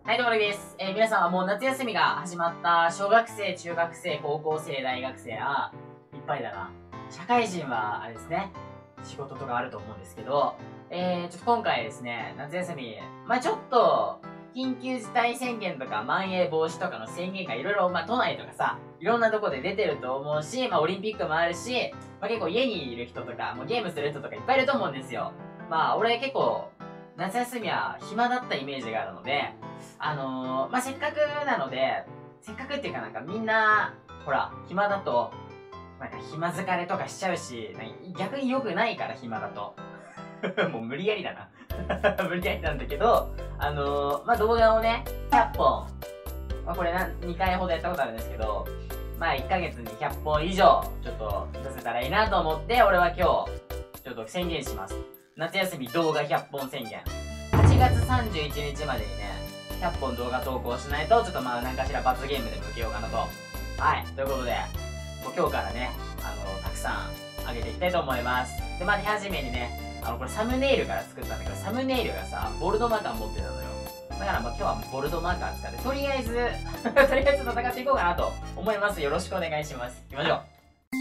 はい、どうもです。皆さんはもう夏休みが始まった小学生、中学生、高校生、大学生、いっぱいだな。社会人は、あれですね、仕事とかあると思うんですけど、ちょっと今回ですね、夏休み、ちょっと、緊急事態宣言とか、まん延防止とかの宣言がいろいろ、都内とかさ、いろんなとこで出てると思うし、オリンピックもあるし、結構家にいる人とか、もうゲームする人とかいっぱいいると思うんですよ。俺結構、夏休みは暇だったイメージがあるので、せっかくなので、せっかくっていうかみんな、ほら、暇だと、暇疲れとかしちゃうし、逆に良くないから暇だと。もう無理やりだな。無理やりなんだけど、動画をね、100本、これ2回ほどやったことあるんですけど、1ヶ月に100本以上、ちょっと出せたらいいなと思って、俺は今日、ちょっと宣言します。夏休み動画100本宣言。8月31日までにね、100本動画投稿しないと、ちょっと何かしら罰ゲームでも受けようかなと。はい、ということで、もう今日からね、たくさん上げていきたいと思います。で、手始めにね、これサムネイルから作ったんだけど、サムネイルがさ、ボルドマーカー持ってたのよ。だから今日はボルドマーカー使って、とりあえず戦っていこうかなと思います。よろしくお願いします。行きましょう。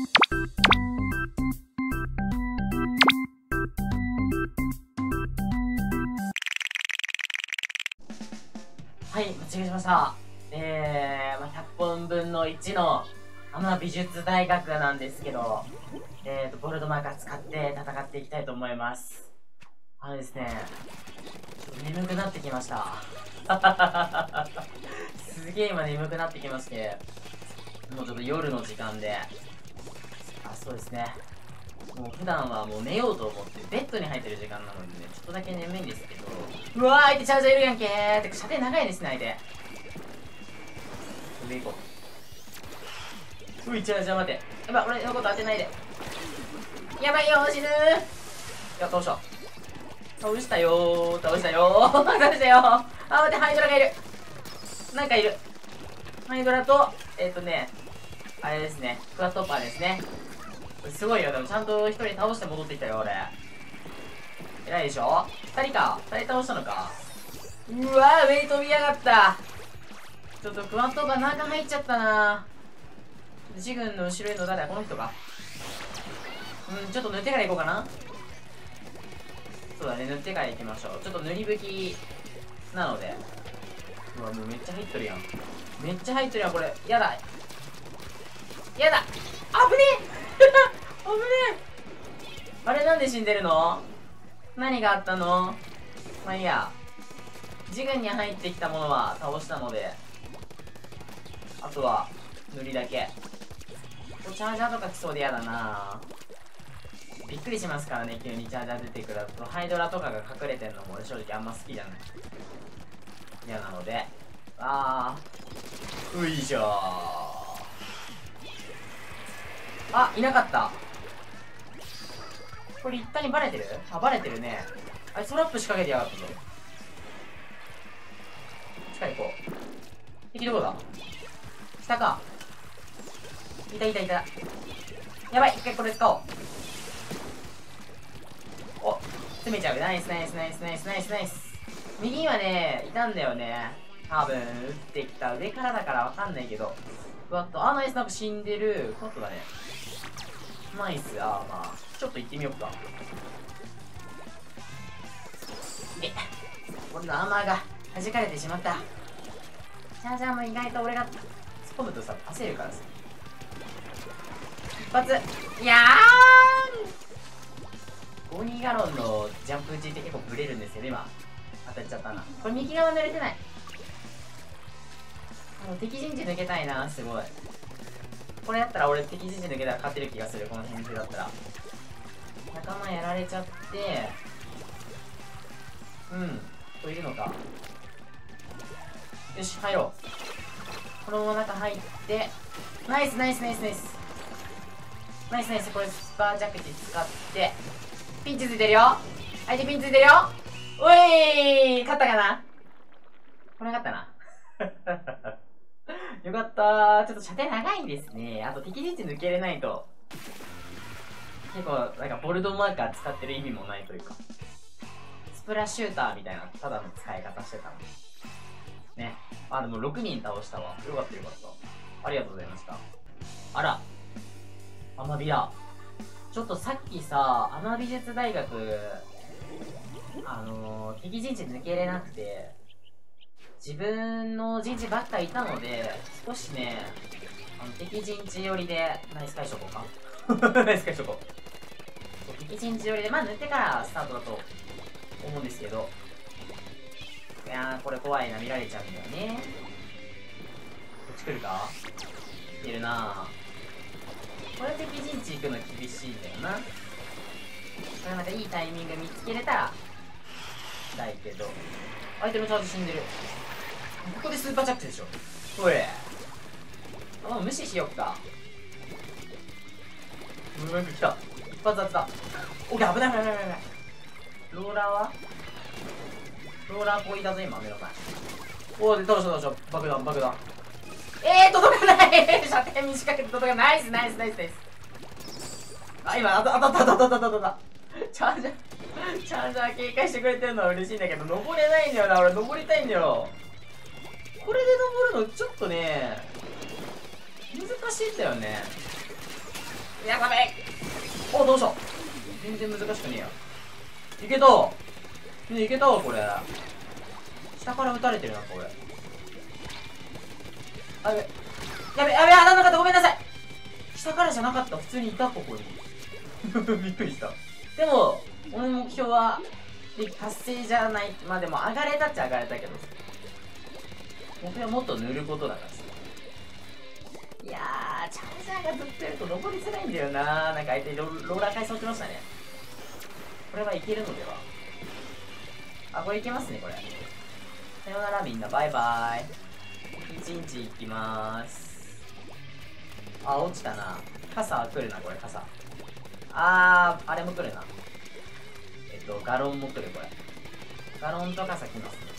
はい、間違えしました。100本分の1の美術大学なんですけど、ボルドマーカー使って戦っていきたいと思います。ですね、ちょっと眠くなってきました。すげえ今眠くなってきまして、もうちょっと夜の時間で、そうですね。もう普段はもう寝ようと思ってベッドに入ってる時間なのでね、ちょっとだけ眠いんですけど、うわー、相手チャージャーいるやんけーって、射程長いですね、相手。上行こう。チャージャー待て。やばい、俺のこと当てないで。やばいよー、死ぬー。いや、倒した。倒したよー、倒したよー、倒したよー。待って、ハイドラがいる。なんかいる。ハイドラと、あれですね、クワットッパーですね。すごいよ、でもちゃんと一人倒して戻ってきたよ、俺。偉いでしょ？二人か。二人倒したのか。うわー、上に飛びやがった。ちょっとクワットが中入っちゃったな。自軍の後ろいるの誰だ？この人か。ちょっと塗ってから行こうかな。そうだね、塗ってから行きましょう。ちょっと塗り拭きなので。うわ、もうめっちゃ入っとるやん。めっちゃ入っとるやん、これ。やだ。やだ。危ねえ危ねえ。あれ、なんで死んでるの？何があったの？いいや。自軍に入ってきたものは倒したので、あとは塗りだけ。チャージャーとか来そうでやだな。びっくりしますからね、急にチャージャー出てくると。ハイドラとかが隠れてんのも俺正直あんま好きじゃない。嫌なので。ういしょー。いなかった。これ一旦にバレてる？バレてるね。あれ、トラップ仕掛けてやがったぞ。近い行こう。敵どこだ？下か。いた。やばい、一回これ使おう。攻めちゃう。ナイス。右にはね、いたんだよね。多分、撃ってきた。上からだからわかんないけど。ふわっと、ナイス、なんか死んでる。ふわっとだね。ナイス。ちょっと行ってみようか。俺のアーマーが弾かれてしまった。チャージャーも意外と俺が突っ込むとさ、焦るからさ。一発。いやーん、52ガロンのジャンプ打ちって結構ブレるんですよね、今。当たっちゃったな。これ右側濡れてない。敵陣地抜けたいな、すごい。これやったら俺敵陣地抜けたら勝てる気がする、この編成だったら。仲間やられちゃって、いるのか。よし、入ろう。このまま中入って、ナイス。これスパー着地使って、ピンチついてるよ。相手ピンチついてるよ。おいー、勝ったかな？これ勝ったな。よかったー。ちょっと射程長いんですね。あと敵陣地抜けれないと、結構ボルドマーカー使ってる意味もないというか、スプラシューターみたいなただの使い方してたのね。 あ、でも6人倒したわ。よかったよかった。ありがとうございました。あら。アマビラ。ちょっとさっきさ、アマ美術大学、敵陣地抜けれなくて、自分の陣地ばっかいたので、少しね、敵陣地寄りで、ナイス解消か。ナイス解消こう。敵陣地寄りで、まあ塗ってからスタートだと思うんですけど、いやー、これ怖いな、見られちゃうんだよね。こっち来るか？いるなぁ。これ敵陣地行くの厳しいんだよな。これなんかいいタイミング見つけれたら、したいけど。相手のチャージ死んでる。ここでスーパージャックでしょ。おい。あ、もう無視しよっか。なんか来た。一発当てた。オッケー、危ない危ない危ない危ない。ローラーはローラーポイだぞ、今、目の前。おー、で、どうしようどうしよう。爆弾、爆弾。届かない射程短くて届かない。ナイスナイスナイスナイス。あ、今、当たった。チャージャー警戒してくれてるのは嬉しいんだけど、登れないんだよな、俺、登りたいんだよ。これで登るの、ちょっとね、難しいんだよね。やばめお、どうしよう。全然難しくねえよ。いけたね、いけたわ、これ。下から撃たれてるな、これ。あ、やべ、当たんなかった、ごめんなさい。下からじゃなかった、普通にいた、ここに。びっくりした。でも、俺の目標は、達成じゃない。まあでも、上がれたっちゃ上がれたけど。目標はもっと塗ることだからさ。いやー、チャージャーがずっとやると登りづらいんだよなー。なんか相手ローラー回送しましたね。これはいけるのでは。あ、これいけますね、これ。さよならみんな、バイバーイ。1日行きまーす。あ、落ちたな。傘来るな、これ、傘。あれも来るな。ガロンも来る、これ。ガロンと傘来ますね。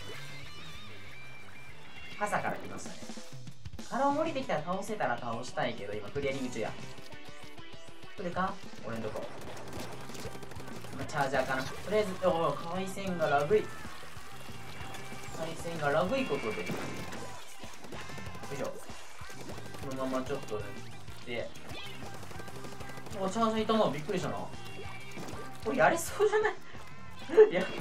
傘から来ましたね。ガロン降りてきたら倒せたら倒したいけど、今クリアリング中や。来るか俺のとこ。今チャージャーかな。とりあえず、回線がラグい。回線がラグいことで。よいしょ。このままちょっと塗って。お、チャージャーいたな。びっくりしたな。これやれそうじゃないいや。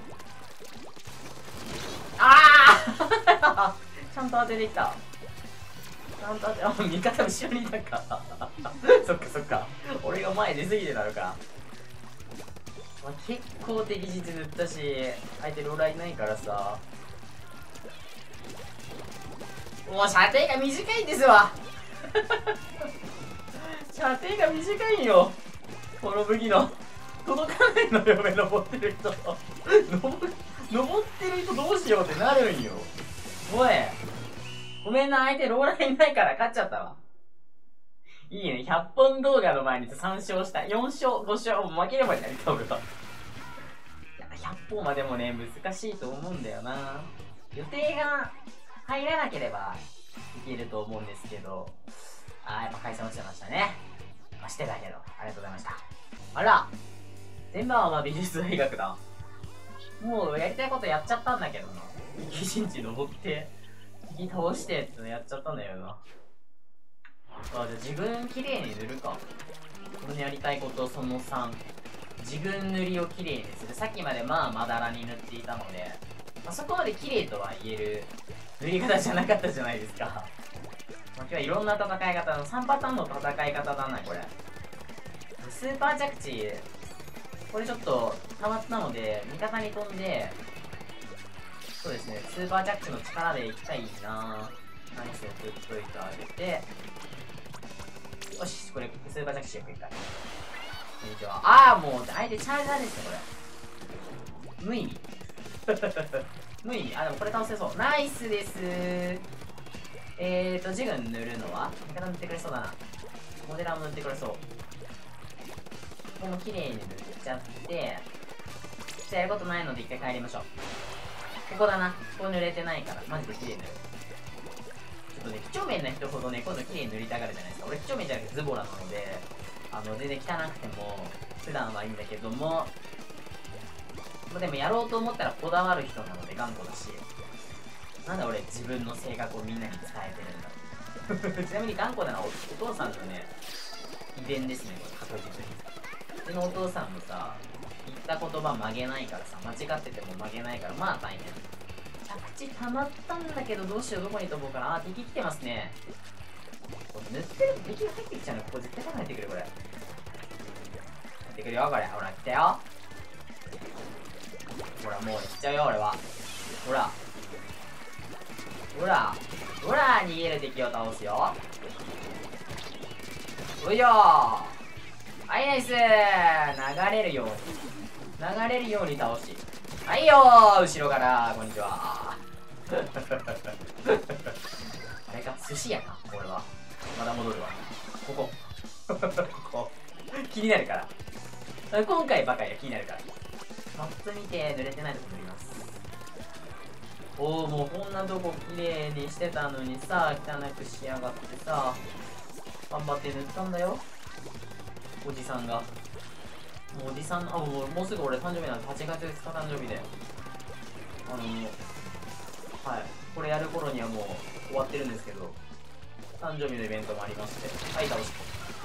ちゃんと当ててきた。ちゃんと当て、味方後ろにいたか。そっかそっか。俺が前出過ぎてたのか。結構敵陣塗ったし、相手ローラーいないからさ。もう射程が短いんですわ。射程が短いよ。この武器の。届かないのよ、上登ってる人。登ってる人どうしようってなるんよ。おい。ごめんな、相手ローラーいないから勝っちゃったわ。いいね、100本動画の前に3勝した。4勝、5勝、もう負ければいいなりた俺は。100本はでもね、難しいと思うんだよな。予定が入らなければいけると思うんですけど。やっぱ回線落ちてましたね。してたけど、ありがとうございました。あら全部は美術大学だ。もうやりたいことやっちゃったんだけどな。敵陣地登って、敵倒してってのやっちゃったんだよな。じゃあ自分綺麗に塗るか。このやりたいことその3。自分塗りを綺麗にする。さっきまでまだらに塗っていたので、そこまで綺麗とは言える塗り方じゃなかったじゃないですか。今日はいろんな戦い方の3パターンの戦い方だな、これ。スーパー着地、これちょっと溜まったので、味方に飛んで、そうですね、スーパー着地の力でいきたいな。ナイスを振っといてあげて、よし、これスーパー着地しよう、一回。こんにちは。もう相手チャージャーですね、これ。無意味。無意味。でもこれ倒せそう。ナイスですー。ジグン塗るのは味方塗ってくれそうだな。モデラーも塗ってくれそう。ここも綺麗に塗っちゃって、じゃあやることないので一回帰りましょう。ここだな。ここ濡れてないから、マジで綺麗に塗る。ちょっとね、几帳面な人ほどね、今度綺麗に塗りたがるじゃないですか。俺几帳面じゃなくてズボラなので、全然汚くても、普段はいいんだけども、でもやろうと思ったらこだわる人なので頑固だし、 なんで俺自分の性格をみんなに伝えてるんだろう。ちなみに頑固なのはお父さんのね、遺伝ですね、これ確実に。うちのお父さんもさ、言った言葉曲げないからさ、間違ってても曲げないから、まあ大変。着地溜まったんだけど、どうしよう、どこに飛ぼうかな。あ、敵来てますね。塗ってると敵が入ってきちゃうの。ここ絶対入ってくる、これ。入ってくるよ、これ。ほら、来たよ。ほら、もう行っちゃうよ、俺は。ほら。ほら。ほら、逃げる敵を倒すよ。おいよー。はい、ナイスー。流れるように。流れるように倒し。はいよー、後ろから、こんにちは。あれか、寿司屋か、俺は。まだ戻るわ。ここ。ここ。気になるから。今回ばかりは気になるから。マップ見て、濡れてないとこ塗ります。おー、もうこんなとこ綺麗にしてたのにさ、汚くしやがってさ、頑張って塗ったんだよ。おじさんが。もうおじさん、もうすぐ俺誕生日なんで、8月2日誕生日で。はい。これやる頃にはもう終わってるんですけど、誕生日のイベントもありまして。はい、倒して。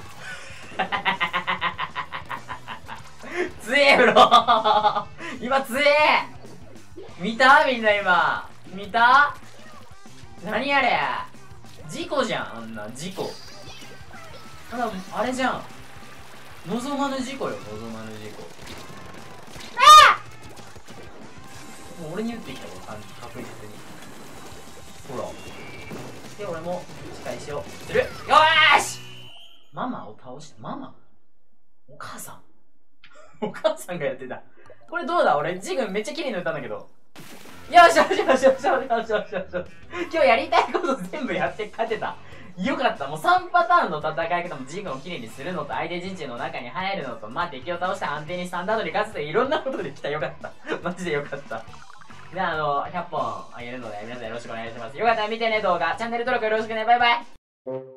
強えブロ今強え見たみんな今。見た何あれ事故じゃん、あんな事故。ただ、あれじゃん。望まぬ事故よ、望まぬ事故。もう俺に打ってきたもん、確実に。ほら。で、俺も仕返しをする。よーしママを倒した。ママお母さんお母さんがやってた。これどうだ俺、ジグンめっちゃ綺麗に打ったんだけど。よしよしよしよしよしよしよしよし。今日やりたいこと全部やって勝てた。よかった。もう3パターンの戦い方もジグンを綺麗にするのと、相手陣地の中に入るのと、まあ敵を倒して安定にスタンダードに勝つといろんなことできた。よかった。マジでよかった。で、100本あげるので、皆さんよろしくお願いします。よかったら見てね、動画。チャンネル登録よろしくね。バイバイ。